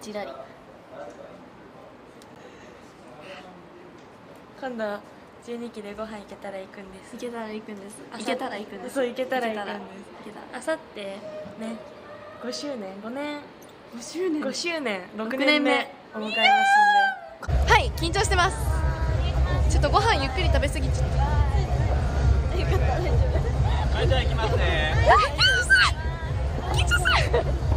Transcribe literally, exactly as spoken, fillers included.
ちらり。 今度じゅうにきでご飯行けたら行くんです。 行けたら行くんです。 あ行けたら行くんです。 そう、行けたら行くんです。 行けたら。 あさってね、ごしゅうねん、ごねん、 ごしゅうねん、 ごしゅうねん、ろくろくねんめねんめを迎えますんで。 はい、緊張してます。ちょっとご飯ゆっくり食べ過ぎちゃった。よかった、大丈夫。 はい、じゃあ行きますね。 緊張する緊張する